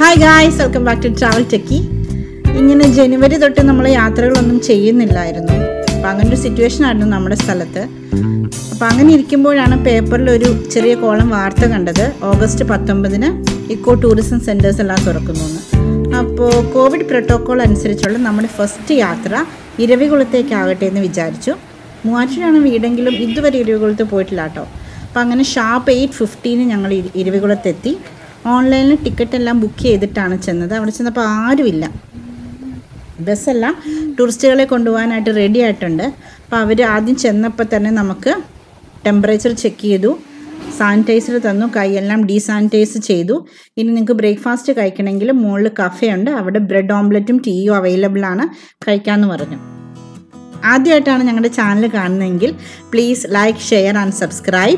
Hi guys, welcome back to Travel Techie. ഇങ്ങനെ ജനുവരി തൊട്ട് നമ്മൾ യാത്രകളൊന്നും ചെയ്യുന്നില്ലായിരുന്നു. അപ്പോൾ അങ്ങനെ ഒരു സിറ്റുവേഷൻ ആയിരുന്നു നമ്മുടെ സ്ഥലത്ത്. അപ്പോൾ അങ്ങനെ ഇരിക്കുമ്പോഴാണ് പേപ്പറിൽ ഒരു ചെറിയ കോളം വാർത്ത കണ്ടത്. ഓഗസ്റ്റ് 19-ന് ഇക്കോ ടൂറിസം സെൻറ്റേഴ്സ് എല്ലാം തുറക്കുന്നു എന്ന്. അപ്പോൾ കോവിഡ് പ്രോട്ടോക്കോൾ അനുസരിച്ചുള്ള നമ്മുടെ ഫസ്റ്റ് യാത്ര ഇരവികുളത്തേക്കാകട്ടെ എന്ന് വിചാരിച്ചു. മൂവാറ്റുപുഴയാണ് വീടെങ്കിലും ഇതുവരെ ഇരവികുളത്ത് പോയിട്ടില്ല കേട്ടോ. അപ്പോൾ അങ്ങനെ ഷാർപ്പ് 8:15 ഞങ്ങൾ ഇരവികുളത്തെത്തി. ഓൺലൈനിൽ ടിക്കറ്റ് എല്ലാം ബുക്ക് ചെയ്തിട്ടാണ് ചെന്നത്. അവിടെ ചെന്നപ്പോൾ ആരുമില്ല. ബസ്സെല്ലാം ടൂറിസ്റ്റുകളെ കൊണ്ടുപോകാനായിട്ട് റെഡി ആയിട്ടുണ്ട്. അപ്പോൾ അവർ ആദ്യം ചെന്നപ്പോൾ തന്നെ നമുക്ക് ടെമ്പറേച്ചർ ചെക്ക് ചെയ്തു, സാനിറ്റൈസർ തന്നു, കൈയെല്ലാം ഡീസാനിറ്റൈസ് ചെയ്തു. ഇനി നിങ്ങൾക്ക് ബ്രേക്ക്ഫാസ്റ്റ് കഴിക്കണമെങ്കിൽ മുകളിൽ കഫേ ഉണ്ട്, അവിടെ ബ്രെഡ് ഓംലെറ്റും ടീയും അവൈലബിൾ ആണ്, കഴിക്കാമെന്ന് പറഞ്ഞു. ആദ്യമായിട്ടാണ് ഞങ്ങളുടെ ചാനൽ കാണുന്നതെങ്കിൽ please like, share and subscribe.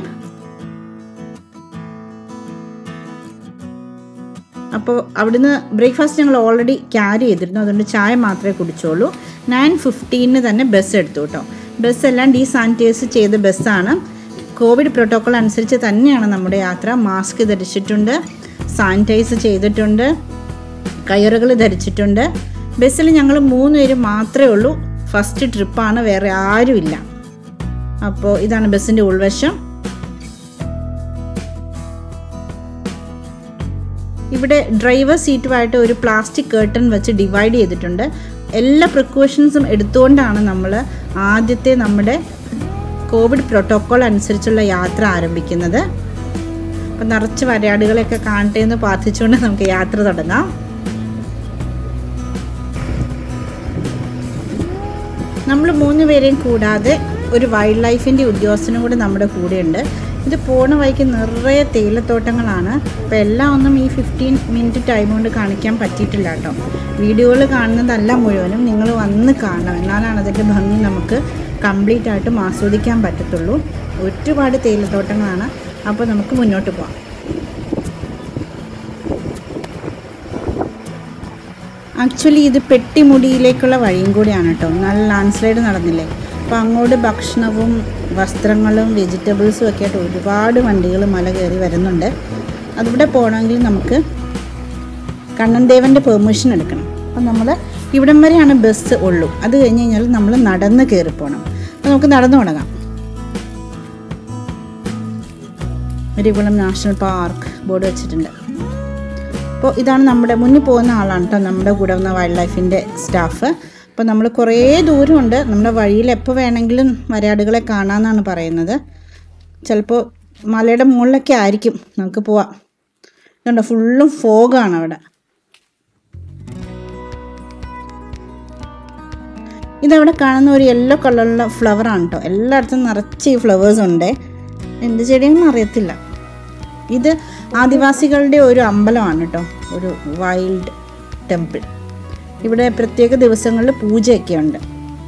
അപ്പോൾ അവിടുന്ന് ബ്രേക്ക്ഫാസ്റ്റ് ഞങ്ങൾ ഓൾറെഡി ക്യാരി ചെയ്തിരുന്നു, അതുകൊണ്ട് ചായ മാത്രമേ കുടിച്ചോളൂ. 9:15 തന്നെ ബസ് എടുത്തു കേട്ടോ. ബസ്സെല്ലാം ഡീസാനിറ്റൈസ് ചെയ്ത ബസ്സാണ്. കോവിഡ് പ്രോട്ടോക്കോൾ അനുസരിച്ച് തന്നെയാണ് നമ്മുടെ യാത്ര. മാസ്ക് ധരിച്ചിട്ടുണ്ട്, സാനിറ്റൈസ് ചെയ്തിട്ടുണ്ട്, കയറുകൾ ധരിച്ചിട്ടുണ്ട്. ബസ്സിൽ ഞങ്ങൾ 3 പേര് മാത്രമേ ഉള്ളൂ. ഫസ്റ്റ് ട്രിപ്പാണ്, വേറെ ആരുമില്ല. അപ്പോൾ ഇതാണ് ബസ്സിൻ്റെ ഉൾവശം. ഇവിടെ ഡ്രൈവർ സീറ്റുമായിട്ട് ഒരു പ്ലാസ്റ്റിക് കേർട്ടൺ വെച്ച് ഡിവൈഡ് ചെയ്തിട്ടുണ്ട്. എല്ലാ പ്രിക്കോഷൻസും എടുത്തുകൊണ്ടാണ് നമ്മൾ ആദ്യത്തെ നമ്മുടെ കോവിഡ് പ്രോട്ടോക്കോൾ അനുസരിച്ചുള്ള യാത്ര ആരംഭിക്കുന്നത്. അപ്പം നിറച്ച് വരയാടുകളെയൊക്കെ കാണട്ടെ എന്ന് പ്രാർത്ഥിച്ചുകൊണ്ട് നമുക്ക് യാത്ര തുടങ്ങാം. നമ്മൾ 3 പേരെയും കൂടാതെ ഒരു വൈൽഡ് ലൈഫിൻ്റെ ഉദ്യോഗസ്ഥനും കൂടി നമ്മുടെ കൂടെയുണ്ട്. ഇത് പോണ വഴിക്ക് നിറയെ തേയിലത്തോട്ടങ്ങളാണ്. അപ്പോൾ എല്ലാം ഒന്നും ഈ 15 മിനിറ്റ് ടൈം കൊണ്ട് കാണിക്കാൻ പറ്റിയിട്ടില്ല കേട്ടോ. വീഡിയോകൾ കാണുന്നതല്ല മുഴുവനും, നിങ്ങൾ വന്ന് കാണണം, എന്നാലാണ് അതിൻ്റെ ഭംഗി നമുക്ക് കംപ്ലീറ്റ് ആയിട്ടും ആസ്വദിക്കാൻ പറ്റത്തുള്ളൂ. ഒരുപാട് തേയിലത്തോട്ടങ്ങളാണ്. അപ്പോൾ നമുക്ക് മുന്നോട്ട് പോകാം. ആക്ച്വലി ഇത് പെട്ടിമുടിയിലേക്കുള്ള വഴിയും കൂടിയാണ് കേട്ടോ. നല്ല ലാൻഡ് സ്ലൈഡ് നടന്നില്ലേ. അപ്പോൾ അങ്ങോട്ട് ഭക്ഷണവും വസ്ത്രങ്ങളും വെജിറ്റബിൾസും ഒക്കെ ആയിട്ട് ഒരുപാട് വണ്ടികൾ മല കയറി വരുന്നുണ്ട്. അതിവിടെ പോകണമെങ്കിൽ നമുക്ക് കണ്ണൻദേവൻ്റെ പെർമിഷൻ എടുക്കണം. അപ്പോൾ നമ്മൾ ഇവിടം വരെയാണ് ബസ് ഉള്ളൂ. അത് കഴിഞ്ഞ് കഴിഞ്ഞാൽ നമ്മൾ നടന്ന് കയറി പോകണം. അപ്പോൾ നമുക്ക് നടന്നു തുടങ്ങാം. എരവികുളം നാഷണൽ പാർക്ക് ബോർഡ് വെച്ചിട്ടുണ്ട്. അപ്പോൾ ഇതാണ് നമ്മുടെ മുന്നിൽ പോകുന്ന ആളാണ് കേട്ടോ, നമ്മുടെ കൂടെ വന്ന വൈൽഡ് ലൈഫിൻ്റെ സ്റ്റാഫ്. അപ്പോൾ നമ്മൾ കുറേ ദൂരമുണ്ട്. നമ്മുടെ വഴിയിൽ എപ്പോൾ വേണമെങ്കിലും വരയാടുകളെ കാണാമെന്നാണ് പറയുന്നത്. ചിലപ്പോൾ മലയുടെ മുകളിലൊക്കെ ആയിരിക്കും, നമുക്ക് പോവാം. ഇതുണ്ടോ, ഫുള്ളും ഫോഗാണ് അവിടെ. ഇതവിടെ കാണുന്ന ഒരു യെല്ലോ കളറുള്ള ഫ്ലവറാണ് കേട്ടോ. എല്ലായിടത്തും നിറച്ച് ഈ ഫ്ലവേഴ്സ് ഉണ്ട്. എന്ത് ചെടിയെന്ന് അറിയത്തില്ല. ഇത് ആദിവാസികളുടെ ഒരു അമ്പലമാണ് കേട്ടോ, ഒരു വൈൽഡ് ടെമ്പിൾ. ഇവിടെ പ്രത്യേക ദിവസങ്ങളിൽ പൂജയൊക്കെ ഉണ്ട്.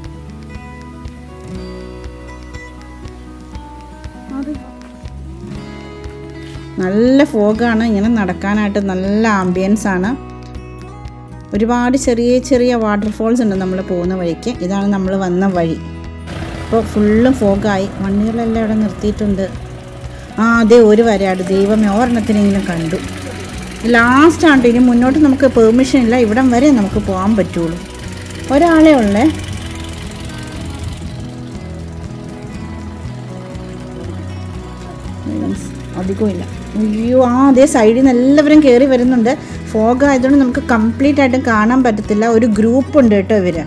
നല്ല ഫോഗാണ്. ഇങ്ങനെ നടക്കാനായിട്ട് നല്ല ആംബിയൻസ് ആണ്. ഒരുപാട് ചെറിയ ചെറിയ വാട്ടർഫോൾസ് ഉണ്ട് നമ്മൾ പോകുന്ന വഴിക്ക്. ഇതാണ് നമ്മൾ വന്ന വഴി. ഇപ്പോൾ ഫുള്ളും ഫോഗായി. വണ്ടികളെല്ലാം ഇവിടെ നിർത്തിയിട്ടുണ്ട്. അതേ ഒരു വരയാട്, ദൈവമേ, ഒരെണ്ണത്തിനെങ്കിലും കണ്ടു. ലാസ്റ്റാണ്. ഇനി മുന്നോട്ട് നമുക്ക് പെർമിഷൻ ഇല്ല, ഇവിടം വരെ നമുക്ക് പോകാൻ പറ്റുള്ളൂ. ഒരാളെ ഉള്ളേ. അധികം ഇല്ല. അയ്യോ, അതേ സൈഡിൽ നിന്ന് എല്ലാവരും കയറി വരുന്നുണ്ട്. ഫോഗ് ആയതുകൊണ്ട് നമുക്ക് കംപ്ലീറ്റ് ആയിട്ടും കാണാൻ പറ്റത്തില്ല. ഒരു ഗ്രൂപ്പ് ഉണ്ട് കേട്ടോ ഇവര്.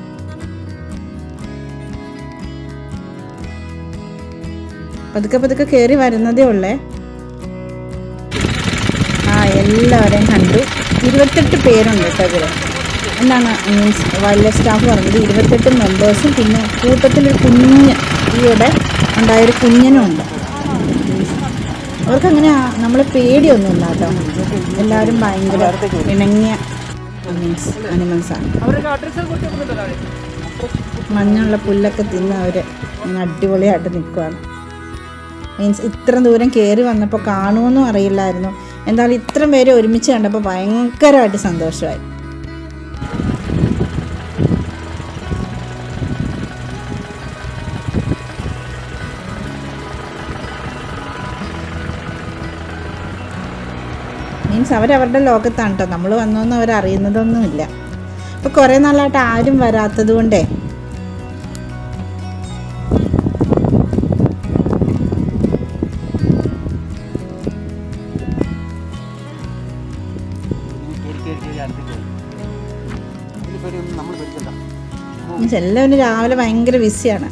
പതുക്കെ പതുക്കെ കയറി വരുന്നതേ ഉള്ളേ. എല്ലാവരെയും കണ്ടു. 28 പേരുണ്ട് കേട്ടോ ഇവര്. എന്താണ് മീൻസ് വൈൽഡ് ലൈഫ് സ്റ്റാഫ് പറഞ്ഞത് 28 മെമ്പേഴ്സും പിന്നെ കൂട്ടത്തിലൊരു കുഞ്ഞ് ഈയിടെ ഉണ്ടായൊരു കുഞ്ഞനും ഉണ്ട്. അവർക്കങ്ങനെ നമ്മൾ പേടിയൊന്നുമില്ല കേട്ടോ. എല്ലാവരും ഭയങ്കര ഇണങ്ങിയ മീൻസ് അനിമൽസാണ്. മഞ്ഞുള്ള പുല്ലൊക്കെ തിന്ന് അവർ അടിപൊളിയായിട്ട് നിൽക്കുകയാണ്. മീൻസ് ഇത്ര ദൂരം കയറി വന്നപ്പോൾ കാണുമെന്നും അറിയില്ലായിരുന്നു. എന്തായാലും ഇത്രയും പേരെ ഒരുമിച്ച് കണ്ടപ്പോൾ ഭയങ്കരമായിട്ട് സന്തോഷമായി. മീൻസ് അവരവരുടെ ലോകത്താണ് കേട്ടോ, നമ്മൾ വന്നോന്ന് അവരറിയുന്നതൊന്നുമില്ല. ഇപ്പോൾ കുറേ നാളായിട്ട് ആരും വരാത്തത് കൊണ്ടേ എല്ലാവരും രാവിലെ ഭയങ്കര ബിസിയാണ്.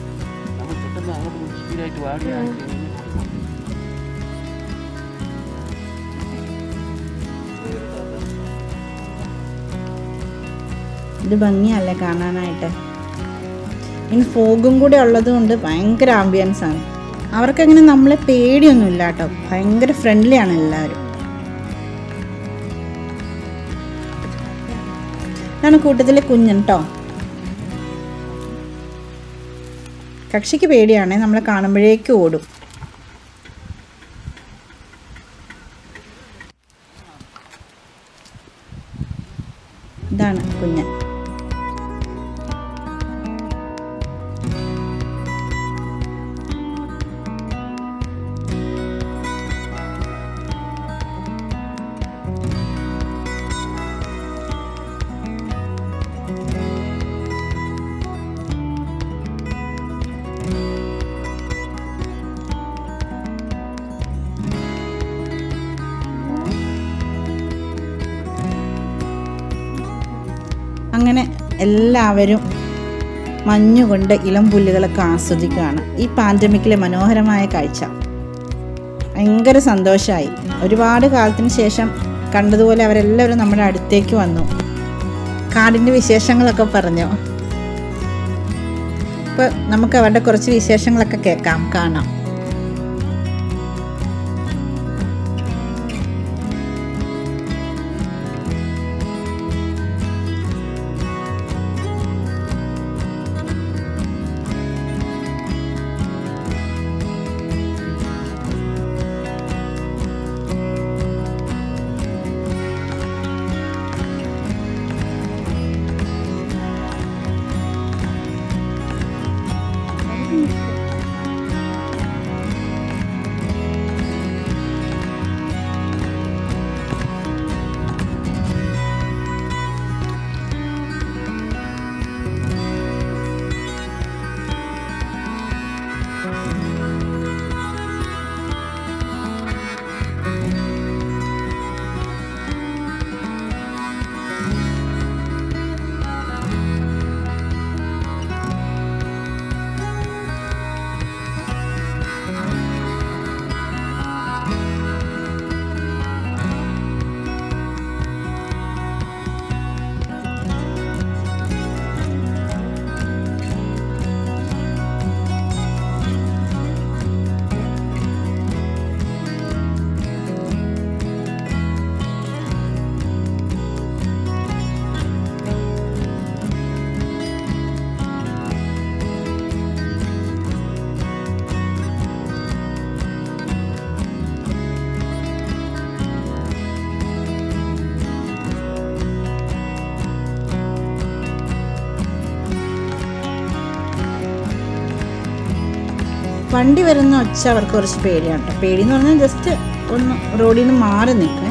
ഇത് ഭംഗിയല്ലേ കാണാനായിട്ട്. ഇനി ഫോഗും കൂടെ ഉള്ളത് കൊണ്ട് ഭയങ്കര ആംബിയൻസ് ആണ്. അവർക്കങ്ങനെ നമ്മളെ പേടിയൊന്നുമില്ല കേട്ടോ, ഭയങ്കര ഫ്രണ്ട്ലി ആണ് എല്ലാവരും. ഇതാണ് കൂട്ടത്തിലെ കുഞ്ഞൻ കേട്ടോ. കക്ഷിക്ക് പേടിയാണേ, നമ്മളെ കാണുമ്പോഴേക്ക് ഓടും. ഇതാണ് കുഞ്ഞൻ. അങ്ങനെ എല്ലാവരും മഞ്ഞുകൊണ്ട് ഇളം പുല്ലുകളൊക്കെ ആസ്വദിക്കുകയാണ്. ഈ പാൻഡമിക്കിലെ മനോഹരമായ കാഴ്ച ഭയങ്കര സന്തോഷമായി. ഒരുപാട് കാലത്തിന് ശേഷം കണ്ടതുപോലെ അവരെല്ലാവരും നമ്മുടെ അടുത്തേക്ക് വന്നു, കാടിൻ്റെ വിശേഷങ്ങളൊക്കെ പറഞ്ഞു. ഇപ്പോൾ നമുക്ക് അവരുടെ കുറച്ച് വിശേഷങ്ങളൊക്കെ കേൾക്കാം, കാണാം. വണ്ടി വരുന്ന ഒച്ച അവർക്ക് കുറച്ച് പേടിയാണ് കേട്ടോ. പേടിയെന്ന് പറഞ്ഞാൽ ജസ്റ്റ് ഒന്ന് റോഡിൽ നിന്ന് മാറി നിൽക്കുക.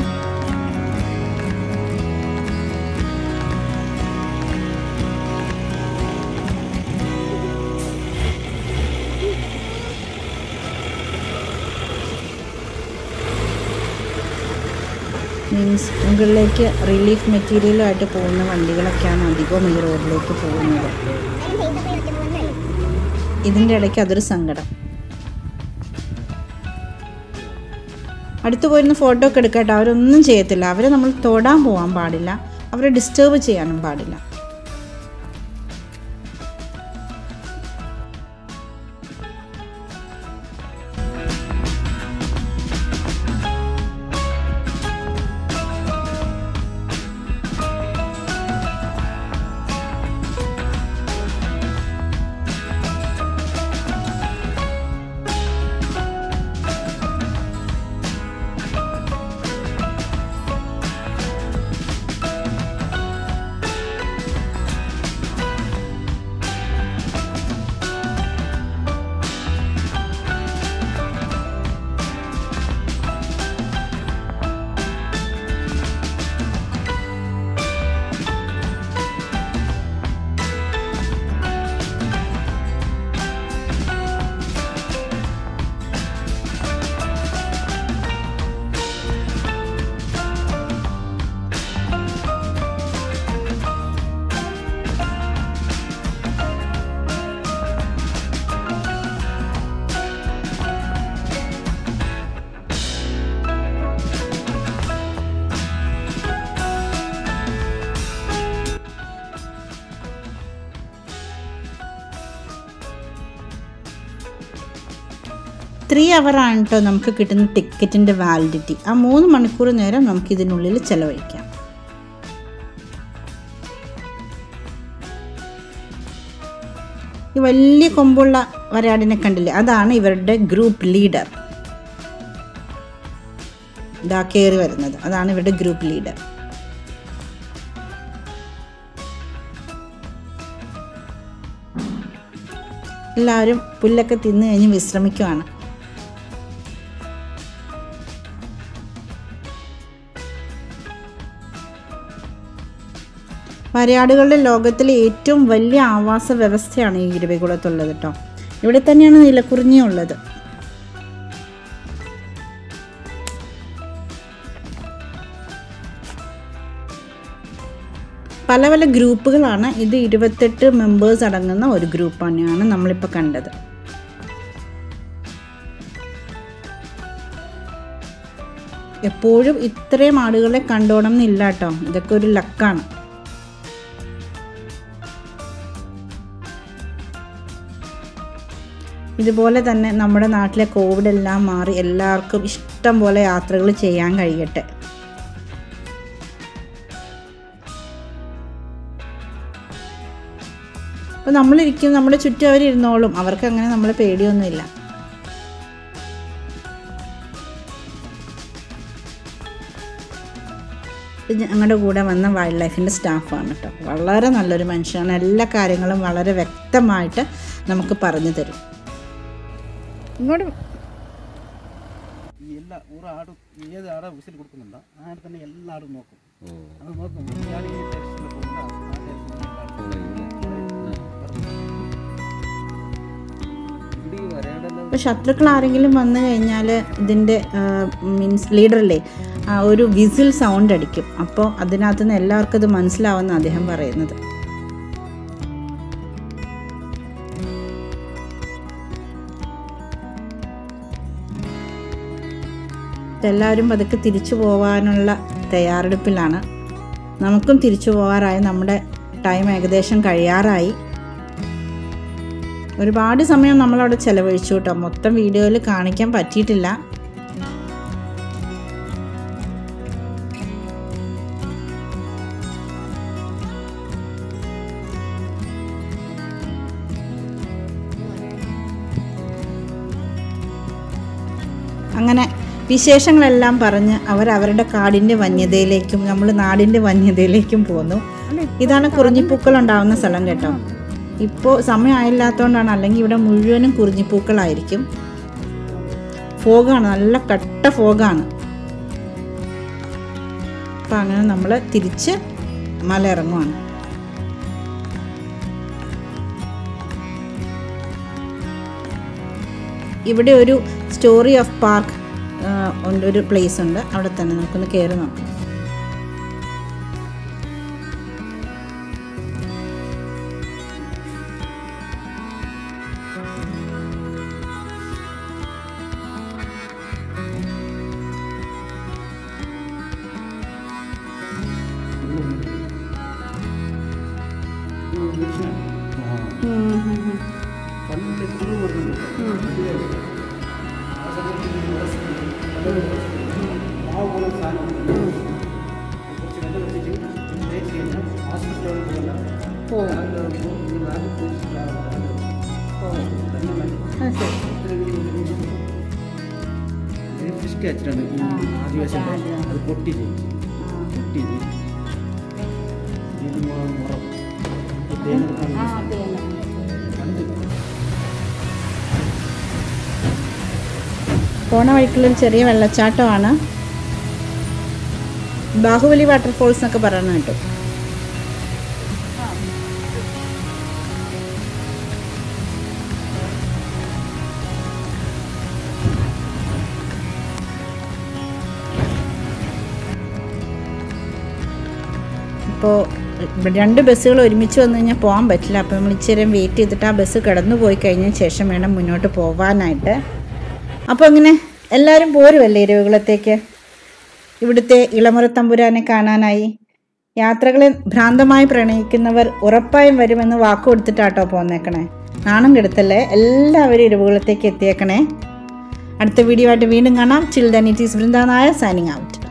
മീൻസ് മുകളിലേക്ക് റിലീഫ് മെറ്റീരിയലുമായിട്ട് പോകുന്ന വണ്ടികളൊക്കെയാണ് അധികവും ഈ റോഡിലേക്ക് പോകുന്നത്. ഇതിൻ്റെ ഇടയ്ക്ക് അതൊരു സങ്കടം. അടുത്ത് പോയിരുന്ന് ഫോട്ടോ ഒക്കെ എടുക്കട്ടെ, അവരൊന്നും ചെയ്യത്തില്ല. അവരെ നമ്മൾ തൊടാൻ പോകാൻ പാടില്ല, അവരെ ഡിസ്റ്റർബ് ചെയ്യാനും പാടില്ല. 3 hours ആണ് നമുക്ക് കിട്ടുന്ന ടിക്കറ്റിൻ്റെ വാലിഡിറ്റി. ആ 3 മണിക്കൂർ നേരം നമുക്ക് ഇതിനുള്ളിൽ ചെലവഴിക്കാം. ഈ വലിയ കൊമ്പുള്ള വരയാടിനെ കണ്ടില്ലേ, അതാണ് ഇവരുടെ ഗ്രൂപ്പ് ലീഡർ. ഇതാ കയറി വരുന്നത്, അതാണ് ഇവരുടെ ഗ്രൂപ്പ് ലീഡർ. എല്ലാവരും പുല്ലൊക്കെ തിന്ന് കഴിഞ്ഞ് വിശ്രമിക്കുവാണ്. വരയാടുകളുടെ ലോകത്തിലെ ഏറ്റവും വലിയ ആവാസ വ്യവസ്ഥയാണ് ഈ ഇരവികുളത്തുള്ളത് കേട്ടോ. ഇവിടെ തന്നെയാണ് നീലക്കുറിഞ്ഞി ഉള്ളത്. പല പല ഗ്രൂപ്പുകളാണ്. ഇത് 28 മെമ്പേഴ്സ് അടങ്ങുന്ന ഒരു ഗ്രൂപ്പ് തന്നെയാണ് നമ്മളിപ്പോൾ കണ്ടത്. എപ്പോഴും ഇത്രയും ആടുകളെ കണ്ടോണം എന്നില്ല കേട്ടോ, ഇതൊക്കെ ഒരു ലക്കാണ്. ഇതുപോലെ തന്നെ നമ്മുടെ നാട്ടിലെ കോവിഡ് എല്ലാം മാറി എല്ലാവർക്കും ഇഷ്ടം പോലെ യാത്രകൾ ചെയ്യാൻ കഴിയട്ടെ. അപ്പോൾ നമ്മളിരിക്കും, നമ്മുടെ ചുറ്റും അവരിരുന്നോളും, അവർക്ക് അങ്ങനെ നമ്മളെ പേടിയൊന്നുമില്ല. ഞങ്ങളുടെ കൂടെ വന്ന വൈൽഡ് ലൈഫിൻ്റെ സ്റ്റാഫാണ് കേട്ടോ. വളരെ നല്ലൊരു മനുഷ്യനാണ്. എല്ലാ കാര്യങ്ങളും വളരെ വ്യക്തമായിട്ട് നമുക്ക് പറഞ്ഞു തരും. ഇങ്ങോട്ട് എല്ലാ ആടും ഏത് ആടെ വിസിൽ കൊടുക്കുന്നുണ്ടോ ആടെ തന്നെ എല്ലാവരും നോക്കും. അത് നോക്കും. ഇപ്പോൾ ശത്രുക്കൾ ആരെങ്കിലും വന്നു കഴിഞ്ഞാൽ ഇതിൻ്റെ മീൻസ് ലീഡറില്ലേ ഒരു വിസിൽ സൗണ്ട് അടിക്കും. അപ്പോൾ അതിനകത്ത് നിന്ന് എല്ലാവർക്കും ഇത് മനസ്സിലാവുമെന്ന് അദ്ദേഹം പറയുന്നത്. എല്ലാവരും പതുക്കെ തിരിച്ചു പോകാനുള്ള തയ്യാറെടുപ്പിലാണ്. നമുക്കും തിരിച്ചു പോകാറായി. നമ്മുടെ ടൈം ഏകദേശം കഴിയാറായി. ഒരുപാട് സമയം നമ്മളവിടെ ചിലവഴിച്ചു കേട്ടോ. മൊത്തം വീഡിയോയിൽ കാണിക്കാൻ പറ്റിയിട്ടില്ല. അങ്ങനെ വിശേഷങ്ങളെല്ലാം പറഞ്ഞ് അവരവരുടെ കാടിൻ്റെ വന്യതയിലേക്കും നമ്മൾ നാടിൻ്റെ വന്യതയിലേക്കും പോന്നു. ഇതാണ് കുറിഞ്ഞിപ്പൂക്കൾ ഉണ്ടാവുന്ന സ്ഥലം കേട്ടോ. ഇപ്പോൾ സമയമായില്ലാത്തതുകൊണ്ടാണ്, അല്ലെങ്കിൽ ഇവിടെ മുഴുവനും കുറിഞ്ഞിപ്പൂക്കളായിരിക്കും. ഫോഗാണ്, നല്ല കട്ട ഫോഗാണ്. അപ്പം അങ്ങനെ നമ്മൾ തിരിച്ച് മല ഇറങ്ങുവാണ്. ഇവിടെ ഒരു സ്റ്റോറി ഓഫ് പാർക്ക് ഒരു പ്ലേസ് ഉണ്ട്, അവിടെ തന്നെ നമുക്കൊന്ന് കയറി നോക്കാം. ആദിവാസി അത് പൊട്ടി പോണ വഴിക്കുള്ളൊരു ചെറിയ വെള്ളച്ചാട്ടമാണ്. ബാഹുബലി വാട്ടർഫോൾസ് എന്നൊക്കെ പറയുന്ന കേട്ടോ. ഇപ്പോൾ 2 ബസ്സുകൾ ഒരുമിച്ച് വന്നു കഴിഞ്ഞാൽ പോകാൻ പറ്റില്ല. അപ്പോൾ നമ്മൾ ഇച്ചിരി വെയിറ്റ് ചെയ്തിട്ട് ആ ബസ് കടന്നു പോയി കഴിഞ്ഞ ശേഷം വേണം മുന്നോട്ട് പോകാനായിട്ട്. അപ്പോൾ അങ്ങനെ എല്ലാവരും പോരുമല്ലേ ഇരവികുളത്തേക്ക്, ഇവിടുത്തെ ഇളമുറത്തമ്പുരാനെ കാണാനായി. യാത്രകളെ ഭ്രാന്തമായി പ്രണയിക്കുന്നവർ ഉറപ്പായും വരുമെന്ന് വാക്ക് കൊടുത്തിട്ടാട്ടോ പോന്നേക്കണേ. നാണം കെടുത്തല്ലേ. എല്ലാവരും ഇരവികുളത്തേക്ക് എത്തിയേക്കണേ. അടുത്ത വീഡിയോ ആയിട്ട് വീണ്ടും കാണാം. Till then it is Vrinda Nair signing out.